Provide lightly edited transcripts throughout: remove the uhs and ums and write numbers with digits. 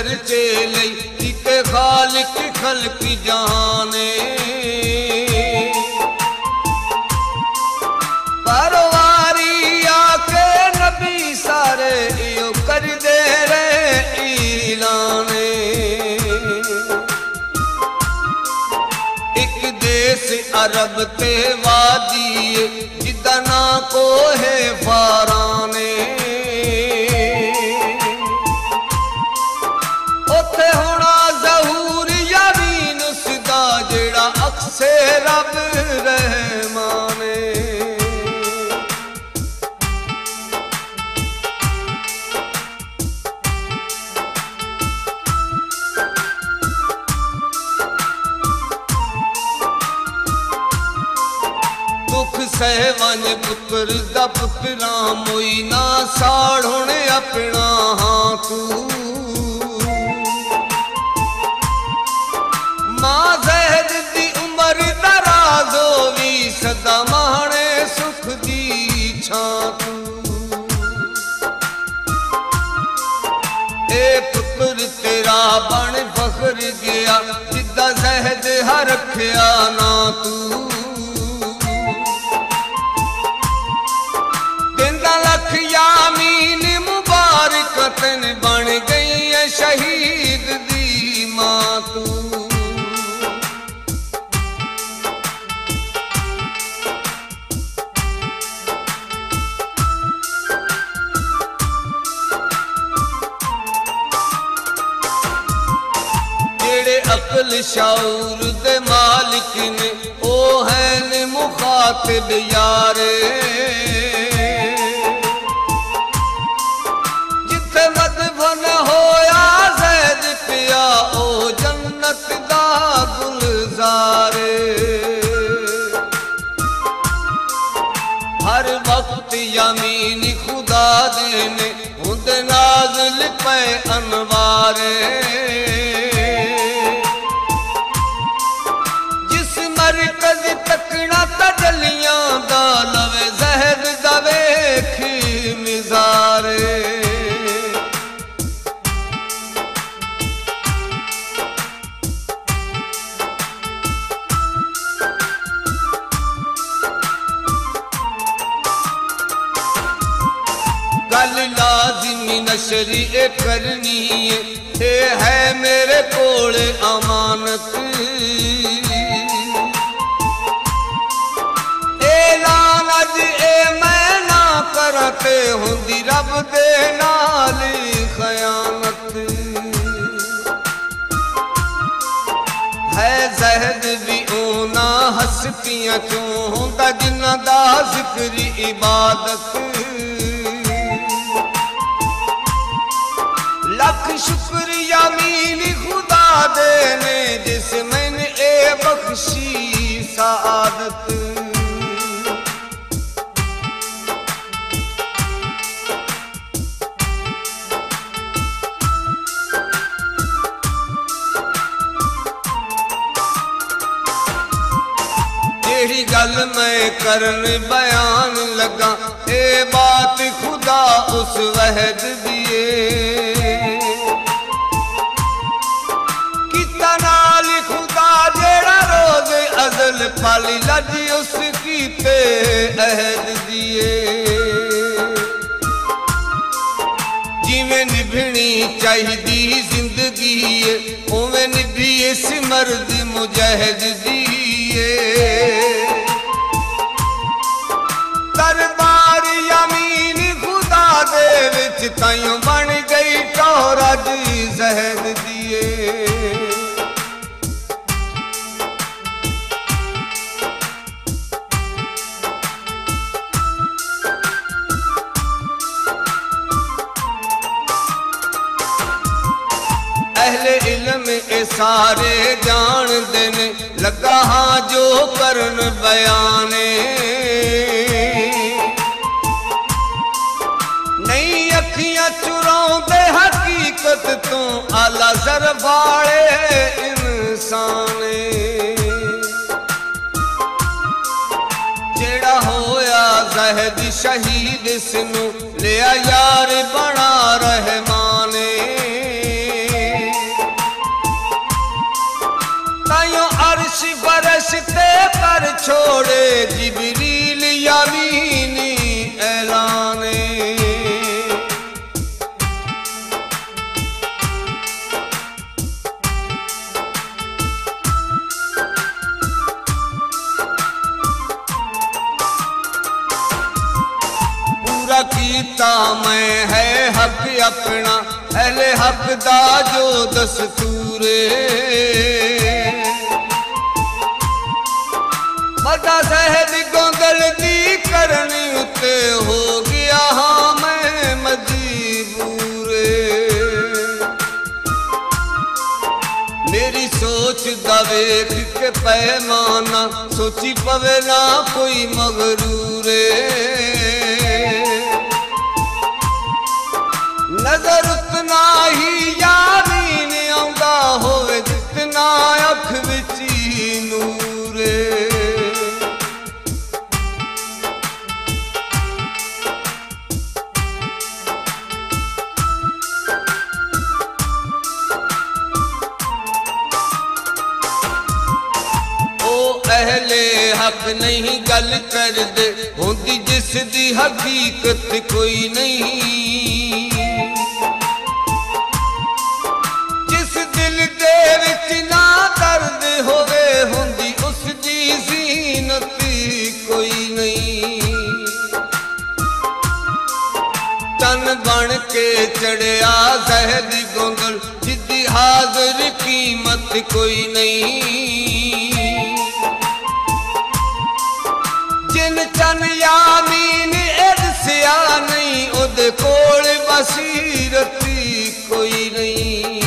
चर्चे लई एक खालिक खल्क जहाने परवारी आके नबी सारे यो कर दे रहे ऐलाने एक देश अरब ते वादी जिदा ना को है फाराने उथे होना ज़हूर यामीन उसदा जेड़ा अक्से रब रहमाने सहवन पुत्र दा पुत्रा मोई ना साढ़ोने अपना हाँ तू मां ज़हद दी उमर दराज होवी सदा माने सुख दी छां तू ए पुत्र तेरा बन फखर गया जिदा ज़हद हर रखया ना तू यामीन मुबारकतन बन गई है शहीद दी मां तू जेड़े अकल शाऊर दे मालिक ने ओ है ने मुखातिब यारे होया ज़ैद पिया ओ जन्नत दा गुलजारे हर वक्त यामीन खुदा देने हुंद नाज़िल पे अनवारे जिस मरकज तकना तजलियां दा लवे ज़हद दा वेखी मिज़ारे गल लाजिमी नशरी ए करनी है मेरे कोले अमानत ऐलान अज ए मैं ना करते हुंदी रब दे नाल खयानत है ज़हद भी ओना हस्तियां क्यों हुंदा जिन्ना दा जिक्र इबादत लख शुक्र यामीन खुदा देने जिस मैंने ए बख्शी सादत जेड़ी गल मैं करन बयान लगा ए बात खुदा उस वहद दिए खुदा जेड़ा रोज अजल पाली लज उसकी पे अहद दिए जिवें निभनी चाहिदी जिंदगी उवें निभी इस मर्द मुजाहिद दिए दरबार यामीन खुदा दे विच ताइयों बन गई टोरज ज़हद दिए अहले इल्म ए सारे जान देने लगा हाँ जो करन बयाने नहीं अखियां चुराउंदे हकीकत तो आला ज़र वाले इंसाने जेड़ा होया ज़हद शहीद इसनू लिया यार बना रहमाने फरिश्ते पर छोड़े जिबरील यामीनी ऐलाने। पूरा कीता मैं है हक अपना अहले हक दा जो दस्तूरे। मदा सहद गोंगल दी करनी उते हो गया हाँ मैं मजबूरे। मेरी सोच दा वेख के पैमाना सोची पवे ना कोई मगरूरे। नजर उतना ही यामीन आउंदा होवे जितना अख विच नूरे। अहले हक नहीं गल कर दे होंदी जिस दी हकीकत कोई नहीं। जिस दिल दे विच ना दर्द होवे होंदी उस दी ज़ीनत कोई नहीं। तन बन के चढ़िया ज़हद गोंगल जिद्दी हाज़िर कीमत कोई नहीं। जिन चन यामीन इर्सिया नहीं उदे कोल बसीरती कोई नहीं।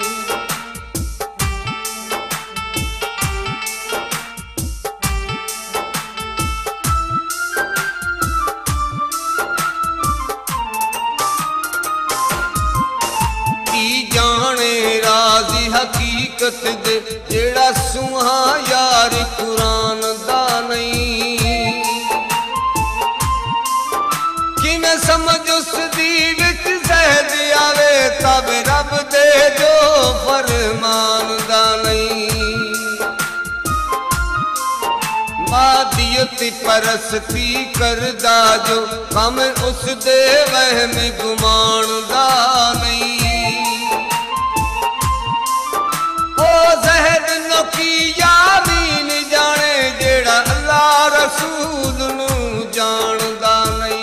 की जाने राज़ी हकीकत दे जेड़ा सुहा यार कुरान दा नहीं। समझ उस दी विच ज़हद आवे तब रब दे जो फरमान दा नहीं। मादियत परस्ती करदा जो कम उस दे वहम गुमान दा नहीं। ओ ज़हद नोकी यामीन जाने जेड़ा अल्लाह रसूल नू जानदा नहीं।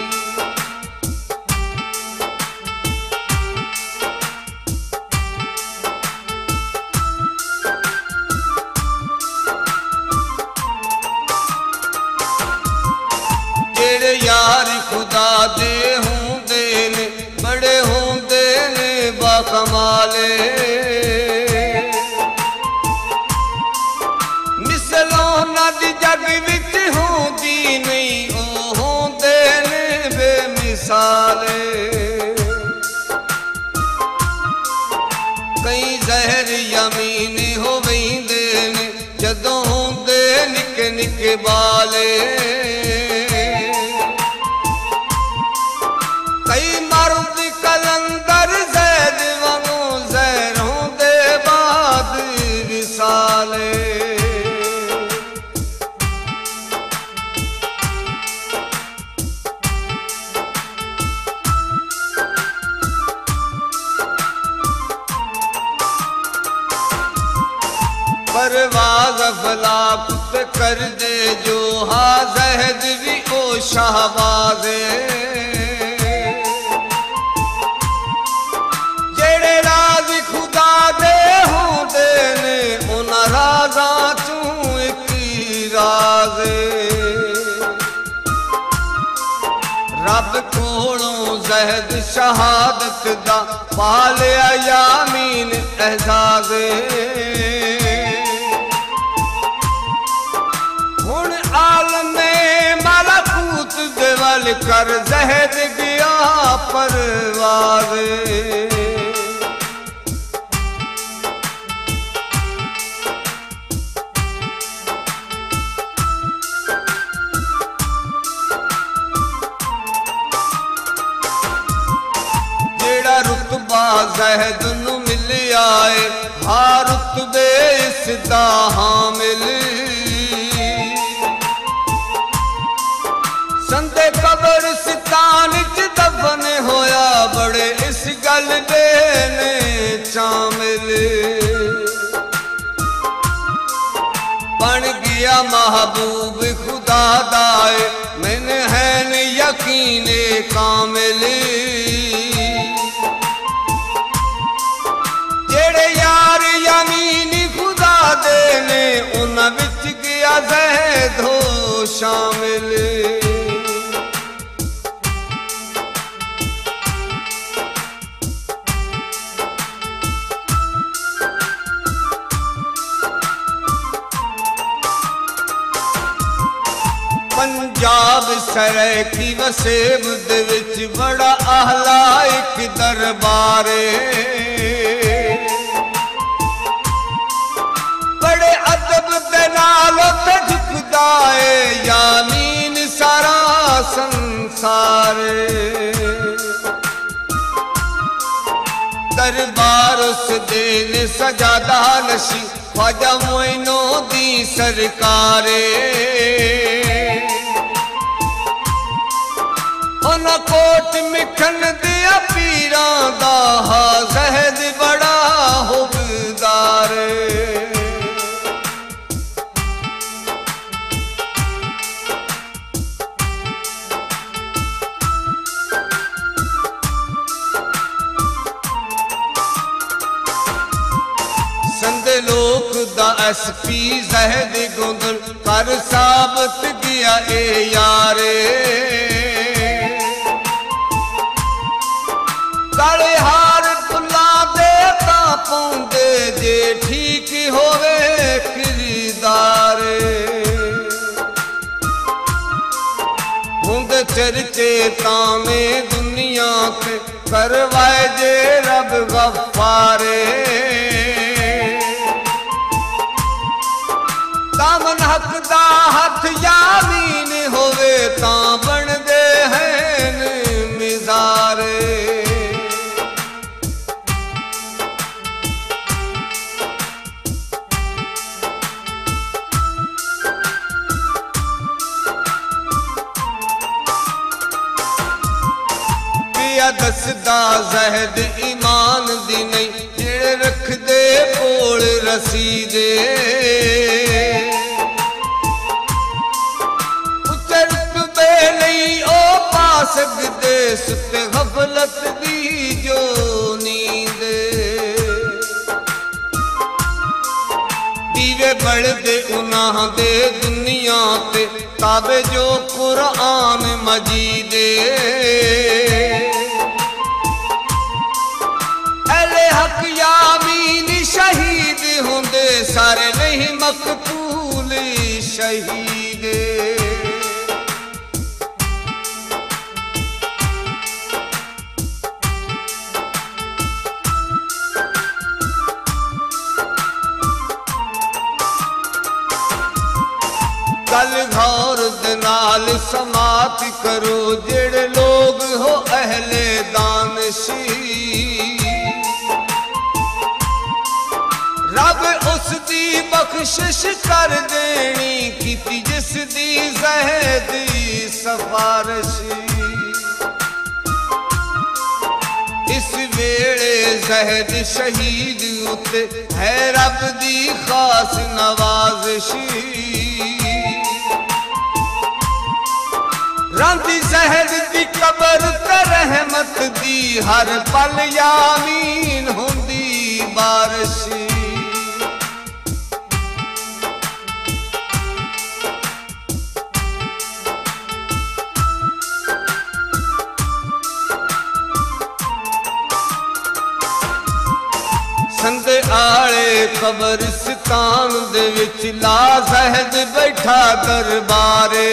यार खुदा दे होंदे ने बड़े होंदे ने बाकमाले। मिसलों नद जग विच होंदी नहीं ओ होंदे ने बेमिसाले। कई ज़हर यमीन हो वेंदे ने जदों होंदे निके निके बाले। कई मर्द कलंदर ज़ैद वांगू ज़हरों दे बाद विसाले। परवाज़ अफलाक पे कर दे जो हा ज़हद भी ओ शाहबाज़े। रब कोलों ज़हद शहादत दा पालिया यामीन एहसाज़े। हुण आलमे मलकूत दे वल कर ज़हद गया परवाज़े। रुतबा ज़हद नू मिल आए हा रुतबे इसदा हामिल। गया महबूब खुदा दाए, मैंने है न यकीने कामिल। जेड़े यार यमीन खुदा देने उन्हां विच गया ज़ैद हो शामिल। पंजाब सरैकी वसेब दे विच बड़ा आहला एक दरबार, बड़े अदब दे नाल ते झुकदा है यामीन सारा संसार। दरबार उस दिन सजादा नशी ख्वाजा मोइनो दी सरकारे। उन्हां कोट मिखन दिया पीरां दा ज़हद बड़ा हुबदार। संदे लोक दा SP ज़हद गोंदल कर साबत गया ए यारे। काले हार फुला दे तां पौंदे जे ठीक होवे खरीदार। हुंदे चर्चे ताने दुनिया ते करवाए जे रब गफ्फारे। दामन हक दा हथ यामीन होवे तां बनदे हैं मिज़ारे। दसदा ज़हद ईमान दी नहीं जेड़े रख दे कोल रसीदे। उच्चे रुतबे नहीं ओ पा सकदे सुते गफलत दी जो नींद। दीवे बढ़दे उन्हां दे दुनिया ते ताबे जो कुरान मजीदे। हक यामीन शहीद होंदे सारे नहीं मकतूल शहीद। कल घौर दे नाल समात करो जेड़े लोग हो अहले दानशी। रब उस दी बख्शिश कर देनी कीती जिस दी ज़हद सफारिश। इस वेले ज़हद शहीद उते है रब दी खास नवाज़िश। रांदी ज़हद दी कबर ते रहमत दी हर पल यामीन हुंदी बारिश। संदे आले कब्रिस्तान दे विच ला ज़हद बैठा दरबारे।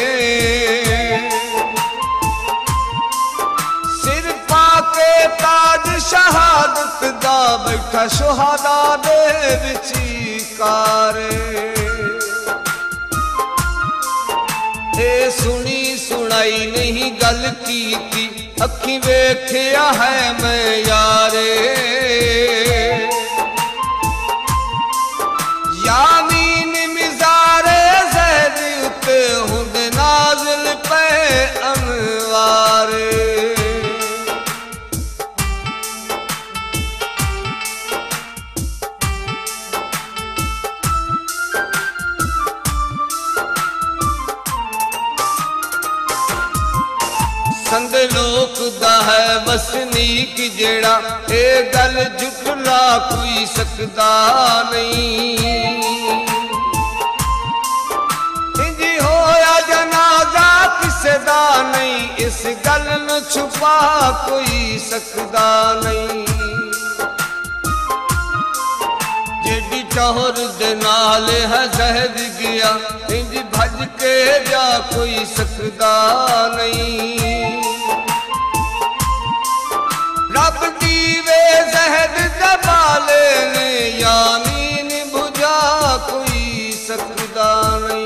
सिर पाके ताज शहादत दा बैठा शुहदा दे विचकारे। ए सुनी सुनाई नहीं गल कीती अखी वेख्या है मैं यारे। यामीन मिज़ारे ज़हद उते हुंदे नाज़िल पे अनवारे। दा है वसनीक जेड़ा, ए गल झुटला कोई सकदा नहीं। इंजी होया जनाजा किसे दा नहीं, इस गल नूं छुपा कोई सकदा नहीं। जेडी टौर दे नाल है जहर गया, इंज भज के जा कोई सकदा नहीं। रब दीवे जहर दबाले ने, यामीन बुझा कोई सकदा नहीं।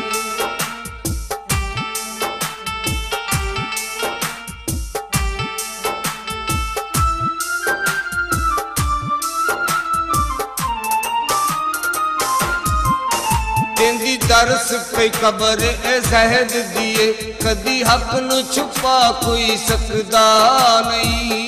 तेंदी दरस पे कबर ए जहद दिए, कदी हक नू छुपा कोई सकदा नहीं।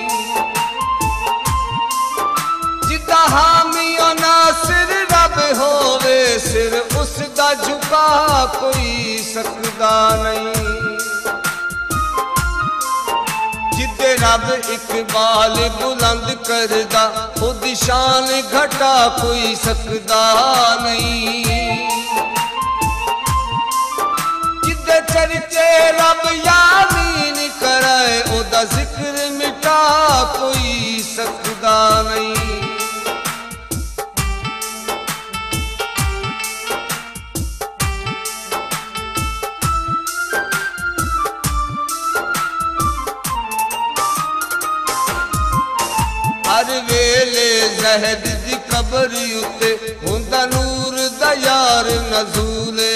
जिदा हामी नासिर रब होवे, सिर उसदा झुका कोई सकदा नहीं। जिदे रब इकबाल बुलंद करदा, खुद शान घटा कोई सकदा नहीं। जिदे चर्चे रब यामीन करे, ओदा जिक्र मिटा कोई सकदा नहीं। हर वेले जहद दी कबर उत्ते हुंदा नूर दा यार नज़ूले।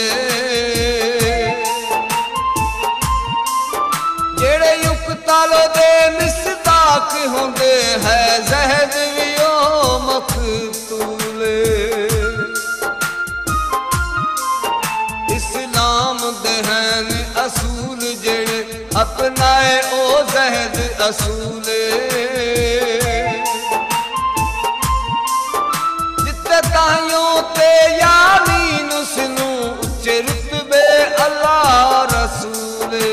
जेड़े युक्तालो दे मिसदाक होंदे है, जहद भी ओ मखतूले। इस्लाम दे हैं असूल जेड़े, अपनाए ओ जहद असूले। ताइयों ते यामीन उसनू उच्चे रुतबे अल्लाह रसूले।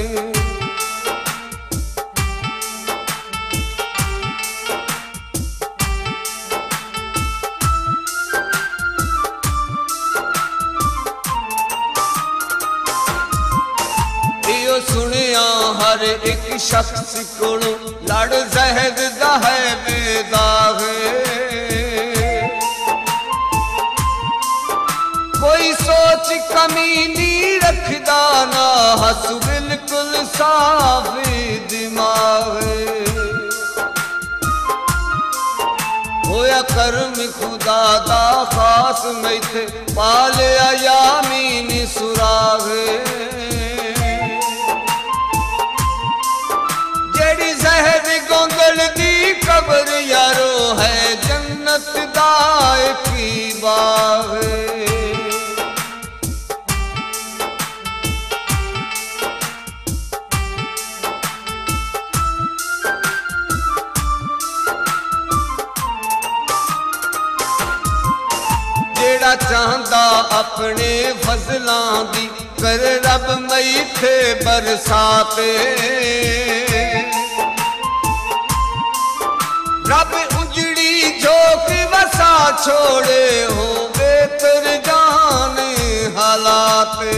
इहो सुनिया हर एक शख्स कोलों, लड़ जहद दा है बेदागे। कोई सोच कमी नी रखदा ना, हस बिल्कुल साफ दिमाग। होया करम खुदा दा खास मैथे, पालिया यामीन सुराग। जेड़ी जहर गोंदल दी कबर यारो है, जन्नत दा एक बाग। जेड़ा चाहता अपने फजलां दी, कर रब मैथे बरसाते। रब उजड़ी झोंक वसा छोड़े, हो बेहतर जान हालाते।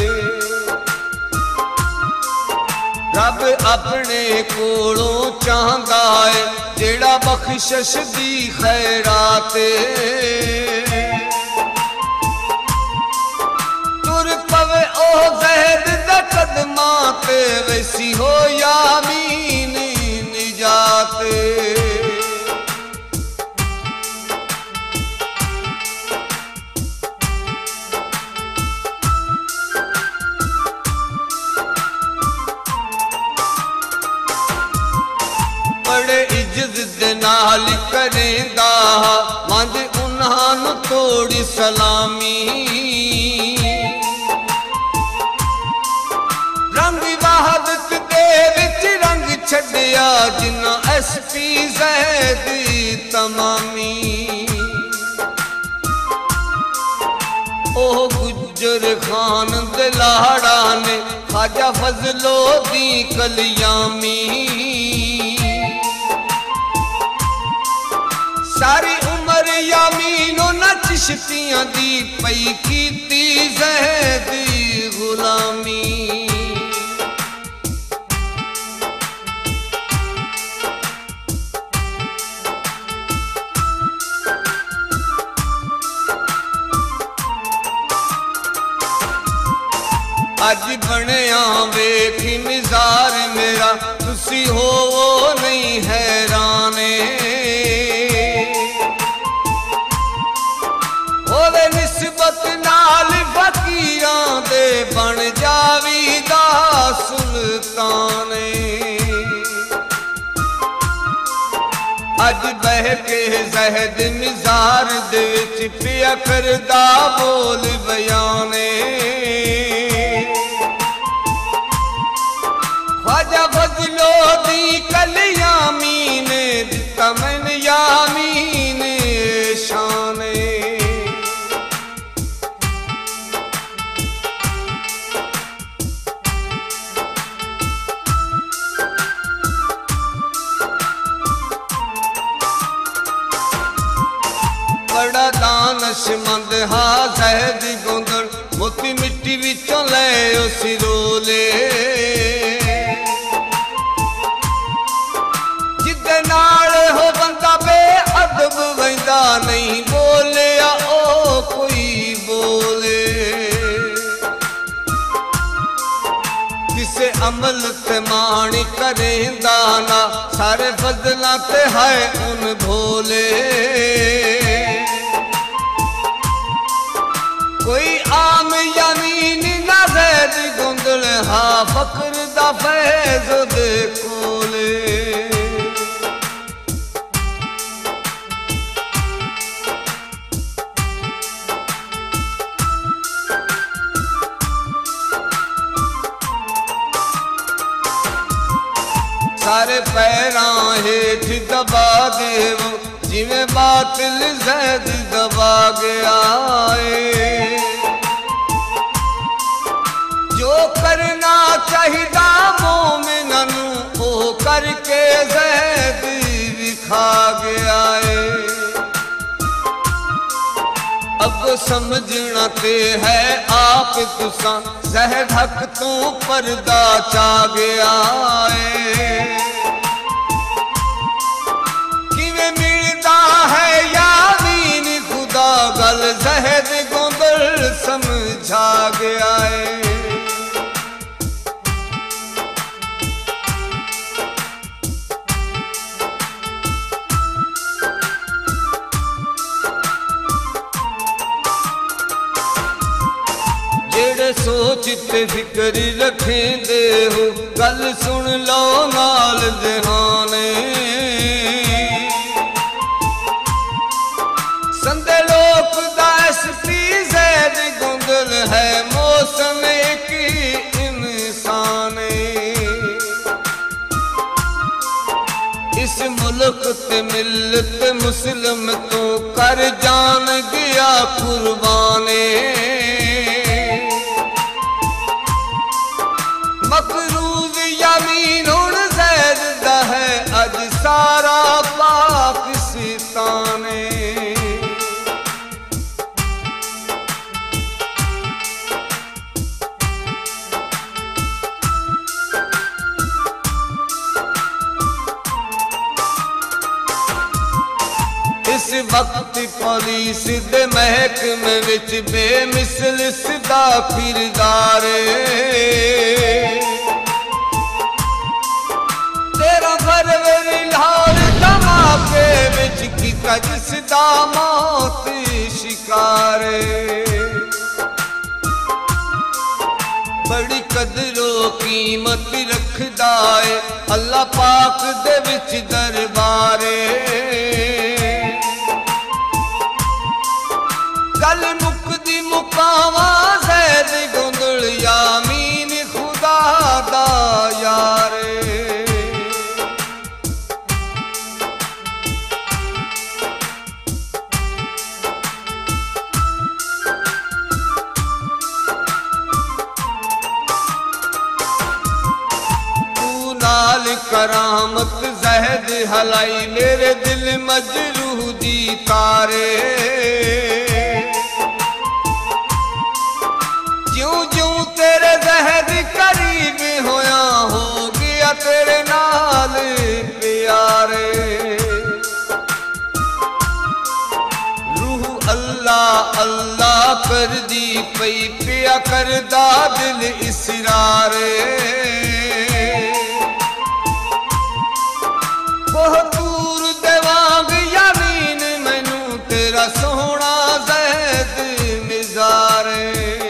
रब अपने कोलों चाहता है, जेड़ा बख्शिश दी खैराते। तुर पवे ओ जहद दा कदमा ते, वैसी हो यामीन निजाते। बड़े इज्जत दे नाल करेंदा, मंद उन्हां नूं तोड़ी सलामी। रंग वहादत दे विच रंग छड्डिया, जिन्ना SP ज़ैद तमामी। ओह गुजर खान दे लाड़ा ने ख्वाजा फजलो दी कलियामी। सारी उम्र यामीनो न चिश्तियां दी पई कीती ज़ैद गुलामी। अज बनया वेखी मिजाज मेरा तुसी हो नहीं हैराने। ओवे निस्बत नाल फकीरां दे बन जावीदा सुल्ताने। अज बह के ज़हद मिजार दे विच पिया करदा बोल बयाने। ख्वाजा फजलो दी कलियामी ने दिता मैन यामीन शाने। बड़ा दानशमंद हा ज़ैद गोंदड़ मोती मिट्टी विचों ले उसी रोले। जिदे नाल हो बंदा बेअदब वैंदा नहीं बोलिया ओ कोई बोले। किसे अमल ते माणी करेंदा ना सारे फजलां ते है उन भोले। कोई आम यामीन ना ज़ैद गोंदड़ हा फकर दा फैज़ दे कोले। सारे पैरां हेठ दबा देव जिवें बातिल ज़ैद दबा गया है। जो करना चाहिदा मोमिनां नूं ओ करके ज़ैद विखा गया है। अब समझना ते है आप तुसां ज़हद हक तू पर्दा चा गया है। किवें मिलदा है यामीन खुदा गल ज़हद गोंदड़ समझा गया है। जेड़े सोच ते फिक्र रखेंदे हो गल सुन लो नाल जहाने। संदे लोक दा एसपी ज़ैद गोंदड़ है मौसम की इंसाने। इस मुल्क ते मिलत मुस्लिम तो कर जान गया कुर्बाने। मकरूज यामीन हुण ज़ैद दा है अज सारा पाकिस्ताने। इस वक्त पुलिस दे महकमे विच बेमिसल सिदा किरदार। 13 फरवरी लाहौर धमाके विच कीता जिसदा मौत शिकार। बड़ी कदरो कीमत रखदा है अल्लाह पाक दे विच दरबारे। गल मुकदी मुकावा ज़ैद गोंदड़ यामीन खुदा दा यारे। करामत जहद हलाई मेरे दिल मजरूह दी तारे ज्यों ज्यों तेरे जहद करीब होया हो गया तेरे नाल प्यारे रूह अल्लाह अल्लाह कर दी पई पिया करदा दिल इसरारे बहुत दूर देवांग यामीन मैनू तेरा सोहना ज़ैद निज़ारे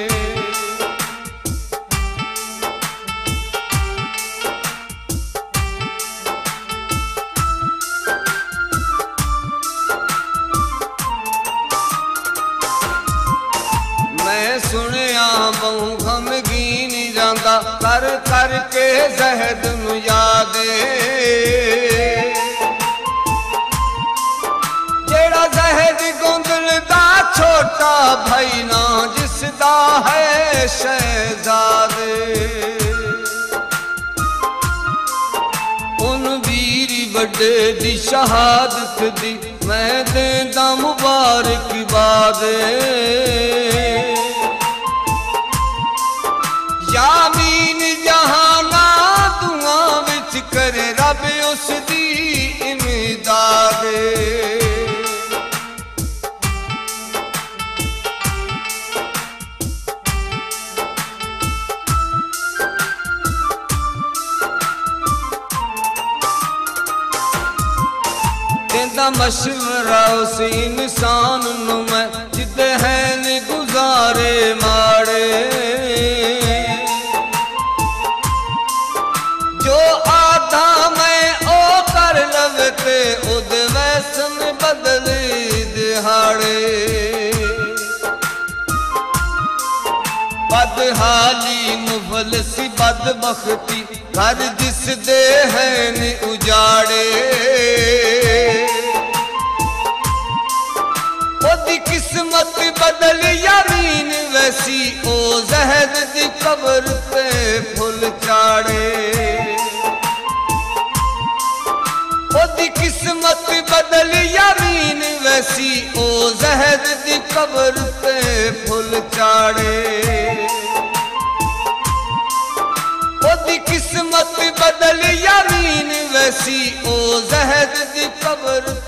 मैं सुनिया बहु गमगीन जांदा कर करके ज़हद नू यादे छोटा भाई ना जिसदा है शहजादे उन वीर बड़े दी शहादत दी मैं देंदा मुबारकबाद यामीन जहाना दुआ विच करे रब उस दी इमदाद मशवरा उस इंसान नू मैं जिदे है नी गुजारे माड़े जो आधा मैं ओ कर लवे ते उदे वैसन बदले दिहाड़े बदहाली मुफलसी बदबख्ती घर जिस दे है नी उजाड़े किस्मत बदल यामीन वैसी ओ ज़हद दी कब्र पे फुल चाड़े ओदी किस्मत बदल यामीन वैसी ओ ज़हद दी कब्र पे फुल चाड़े ओदी किस्मत बदल यामीन वैसी ओ ज़हद दी कब्र